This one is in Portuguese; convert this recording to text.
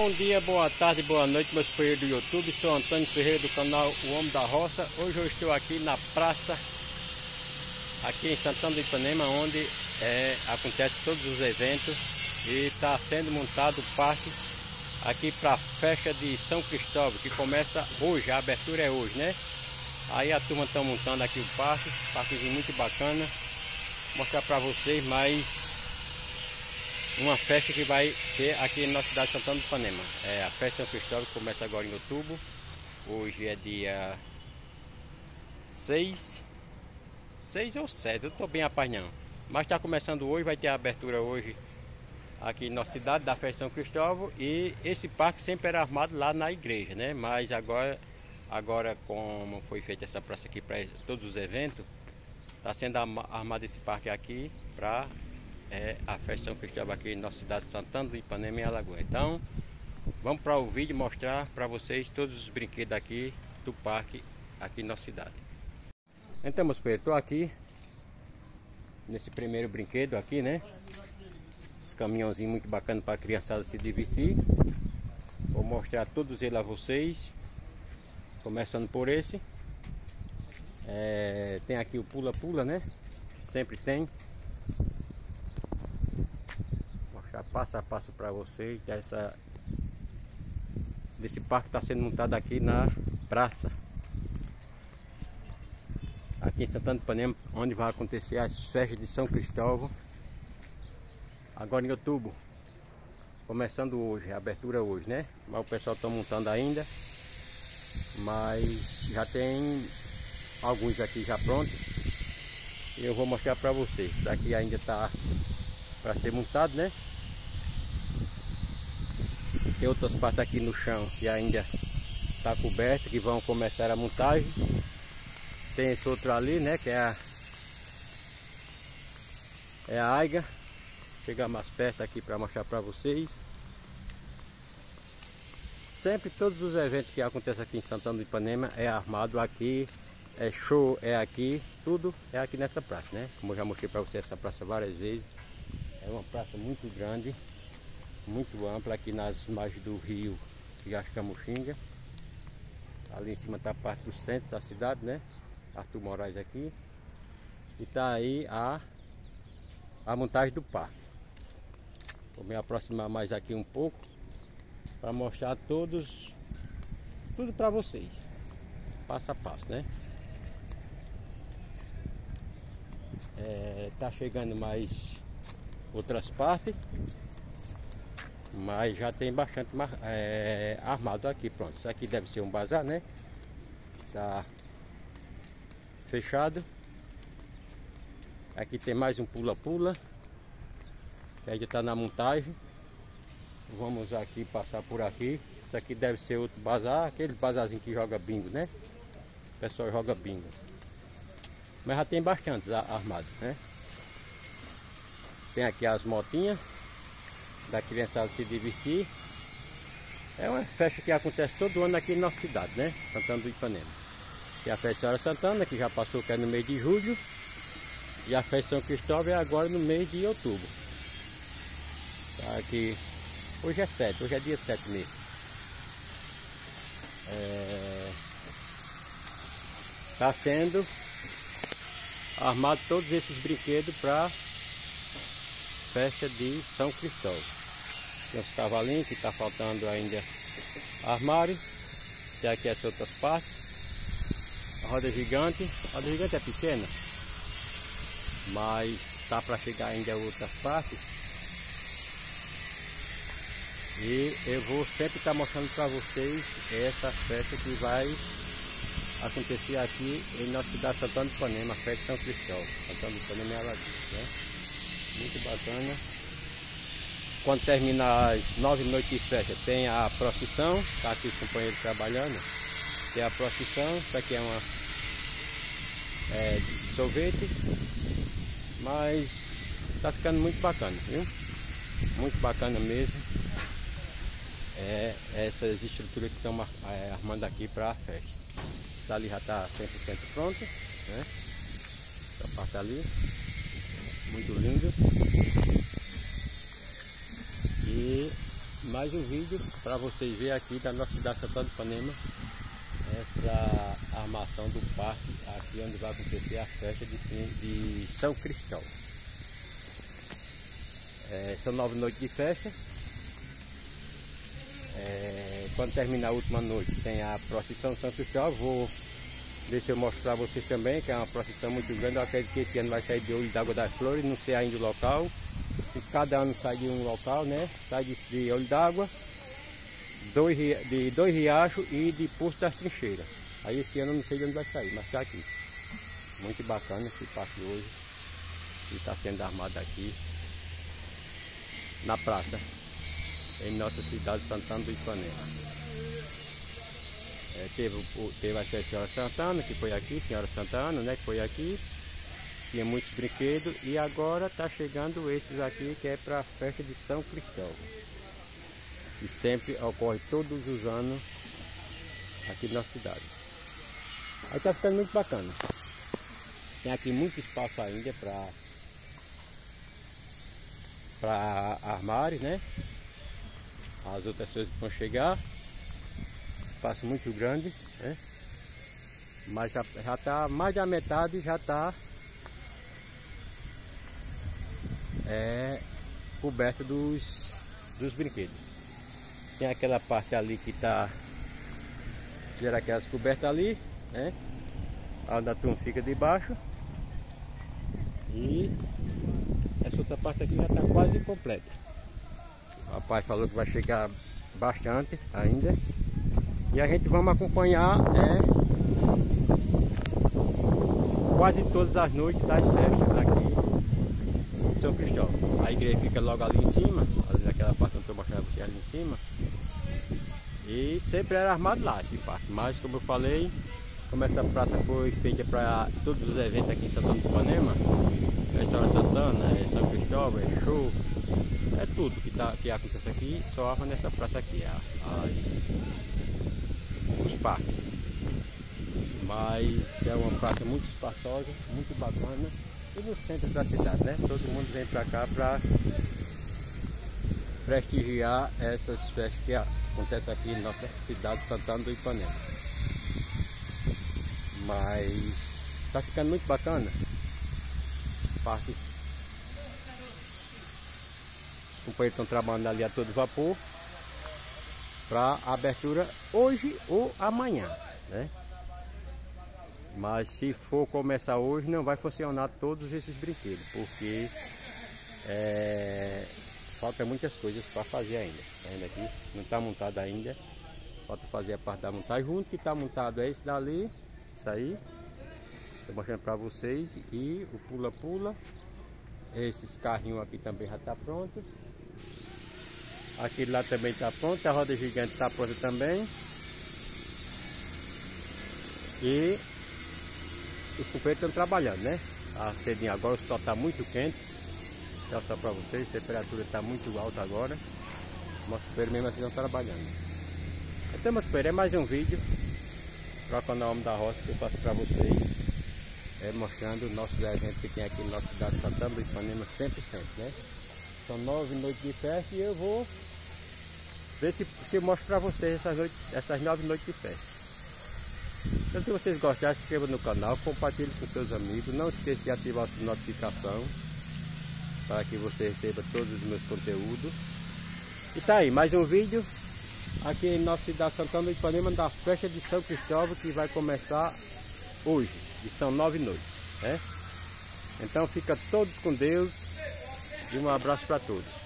Bom dia, boa tarde, boa noite, meus companheiros do YouTube. Sou Antônio Ferreira do canal O Homem da Roça. Hoje eu estou aqui na praça, aqui em Santana do Ipanema, onde acontece todos os eventos e está sendo montado o parque aqui para a festa de São Cristóvão, que começa hoje. A abertura é hoje, né? Aí a turma está montando aqui o parquezinho muito bacana. Vou mostrar para vocês mais uma festa que vai ter aqui na cidade de Santana do Ipanema. A festa de São Cristóvão começa agora em outubro. Hoje é dia 6 ou 7, eu não estou bem a paz não. Mas está começando hoje, vai ter a abertura hoje aqui na cidade da festa de São Cristóvão. E esse parque sempre era armado lá na igreja, né? Mas agora como foi feita essa praça aqui para todos os eventos, está sendo armado esse parque aqui para a festa de São Cristóvão aqui na cidade de Santana do Ipanema, em Alagoas. Então vamos para o vídeo mostrar para vocês todos os brinquedos aqui do parque aqui na cidade. Então, meus filhos, estou aqui nesse primeiro brinquedo aqui, né? Esse caminhãozinho muito bacana para a criançada se divertir. Vou mostrar todos eles a vocês, começando por esse. Tem aqui o pula-pula, né? Sempre tem. Mostrar passo a passo para vocês desse parque está sendo montado aqui na praça, aqui em Santana do Ipanema, onde vai acontecer as festas de São Cristóvão agora em outubro, começando hoje, a abertura hoje, né? Mas o pessoal está montando ainda, mas já tem alguns aqui já prontos e eu vou mostrar para vocês. Isso aqui ainda está para ser montado, né? Tem outras partes aqui no chão que ainda está coberta, que vão começar a montagem. Tem esse outro ali, né, que é a aiga. Chegar mais perto aqui para mostrar para vocês. Sempre todos os eventos que acontecem aqui em Santana do Ipanema é armado aqui, é show, é aqui, tudo é aqui nessa praça, né? Como eu já mostrei para vocês essa praça várias vezes. É uma praça muito grande, muito ampla, aqui nas margens do rio Jacamuxinga. Ali em cima está a parte do centro da cidade, né? Arthur Moraes aqui. E está aí a montagem do parque. Vou me aproximar mais aqui um pouco para mostrar tudo para vocês, passo a passo, né? Tá chegando mais outras partes, mas já tem bastante armado aqui. Pronto, isso aqui deve ser um bazar, né? Tá fechado. Aqui tem mais um pula-pula que ainda está na montagem. Vamos aqui passar por aqui. Isso aqui deve ser outro bazar, aquele bazarzinho que joga bingo, né? O pessoal joga bingo, mas já tem bastantes armados, né? Tem aqui as motinhas da criançada se divertir. É uma festa que acontece todo ano aqui na nossa cidade, né? Santana do Ipanema. Tem a festa de Senhora Santana, que já passou, que é no mês de julho. E a festa de São Cristóvão é agora no mês de outubro. Tá aqui. Hoje é 7, hoje é dia 7 mesmo. Tá sendo armado todos esses brinquedos para festa de São Cristóvão. Tem os cavalinhos que está faltando ainda armário. Tem aqui as outras partes. A roda gigante é pequena, mas está para chegar ainda outras partes. E eu vou sempre estar mostrando para vocês essa festa que vai acontecer aqui em nossa cidade de Santana do Ipanema, a festa de São Cristóvão. Santana do Ipanema é Alagoas, né? Muito bacana. Quando terminar as 9 noites de festa, tem a procissão. Está aqui os companheiros trabalhando. Tem a procissão. Isso aqui é uma de sorvete. Mas está ficando muito bacana, viu? Muito bacana mesmo. Essas estruturas que estão armando aqui para a festa. Essa ali já está 100% pronta, né? Essa parte ali, muito linda. E mais um vídeo para vocês verem aqui da nossa cidade de Santana do Ipanema, essa armação do parque aqui onde vai acontecer a festa de São Cristóvão. São 9 noites de festa. Quando terminar a última noite tem a procissão de São Cristóvão. Deixa eu mostrar para vocês também, que é uma procissão muito grande. Eu acredito que esse ano vai sair de Olho d'Água das Flores, não sei ainda o local. E cada ano sai de um local, né? Sai de Olho d'Água, de Dois Riachos e de Poço das Trincheiras. Aí esse ano eu não sei de onde vai sair, mas está aqui. Muito bacana esse parque hoje, que está sendo armado aqui na praça, em nossa cidade de Santana do Ipanema. Teve a Senhora Santana, que foi aqui, Senhora Santana, né, que foi aqui. Tinha muitos brinquedos e agora está chegando esses aqui, que é para a festa de São Cristóvão. E sempre ocorre todos os anos aqui na cidade. Aí está ficando muito bacana. Tem aqui muito espaço ainda para armários, né? As outras coisas que vão chegar. Espaço muito grande, né? Mas já está mais da metade, já está coberto dos brinquedos. Tem aquela parte ali que está, gera aquelas cobertas ali, né? Onde a turma fica debaixo. E essa outra parte aqui já está quase completa. O rapaz falou que vai chegar bastante ainda. E a gente vamos acompanhar quase todas as noites das festas aqui em São Cristóvão. A igreja fica logo ali em cima, ali naquela parte que eu estou mostrando para vocês ali em cima. E sempre era armado lá esse parque. Mas como eu falei, como essa praça foi feita para todos os eventos aqui em Santana do Ipanema, Restaurante Santana, São Cristóvão, show, tudo que acontece aqui só arma nessa praça aqui, os parques. Mas é uma praça muito espaçosa, muito bacana, e no centro da cidade, né? Todo mundo vem para cá para prestigiar essas festas que acontecem aqui em nossa cidade de Santana do Ipanema. Mas está ficando muito bacana. Parques. Os companheiros estão trabalhando ali a todo vapor para abertura hoje ou amanhã, né? Mas se for começar hoje, não vai funcionar todos esses brinquedos, porque falta muitas coisas para fazer ainda. Tá vendo aqui? Não está montado ainda. Falta fazer a parte da montagem. Junto que está montado é esse dali, isso aí. Estou mostrando para vocês. E o pula-pula. Esses carrinhos aqui também já está pronto. Aquele lá também está pronto. A roda gigante está pronta também. E os companheiros estão trabalhando, né? A cedinha agora, o sol está muito quente. Já mostrar para vocês, a temperatura está muito alta agora. Mas os companheiros mesmo assim estão trabalhando. Então, meus companheiros, é mais um vídeo para o canal Homem da Roça que eu faço para vocês. Mostrando nossos eventos que tem aqui na nossa cidade de Santana do Ipanema, sempre, né? São 9 noites de festa e eu vou ver se eu mostro para vocês essas 9 noites de festa. Então, se vocês gostarem, se inscreva no canal, compartilhe com seus amigos. Não esqueça de ativar a sua notificação para que você receba todos os meus conteúdos. E tá aí, mais um vídeo aqui em nossa cidade de Santana do Ipanema, da festa de São Cristóvão, que vai começar hoje. E são 9 noites, né? Então fica todos com Deus e um abraço para todos.